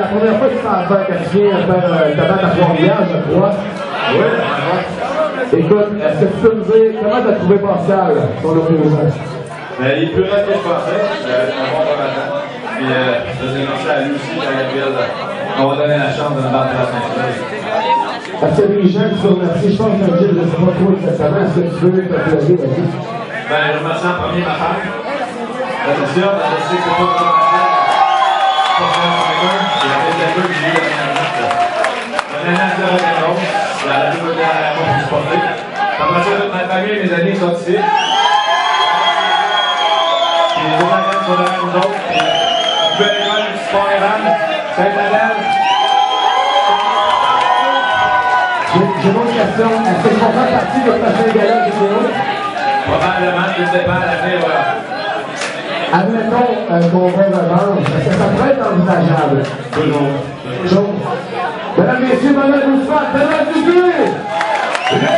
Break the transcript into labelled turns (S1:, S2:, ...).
S1: première fois que tu t'en fais un quatrième à faire ta batte à Trois-Rivières, je crois. Oui. Écoute, est-ce que tu peux me dire comment tu as trouvé Pascal, ton opposant?
S2: Il est plus rapide que je pensais, un bon combattant. Puis je vais merci à lui aussi, à Gabriel, on va donner la chance de me battre à la fin.
S1: Est-ce qu'il y a des gens qui sont remerciés? Je pense que Gilles ne sait pas trop exactement. Est-ce que tu veux te plugger, vas-y?
S2: Je remercie en premier ma femme. C'est sûr, je sais que c'est pas trop facile. Il y a des peu que j'ai eu dernièrement. La nana de rock'n'roll, la double de la réponse du porté. Après ça, toute ma famille et mes amis sont ici. Puis les autres agents sont derrière nous autres. Nouvelle école du sport Evan, Sainte-Adèle.
S1: J'ai une autre question. Est-ce que tu vas faire partie de prochain gala vidéo?
S2: Probablement, je ne sais pas, à l'avenir, voilà.
S1: Admettons qu'on va revanche. Est-ce que ça pourrait être envisageable?
S2: Toujours.
S1: Mesdames, messieurs, Madame Rousseau, Bernard Dupuis!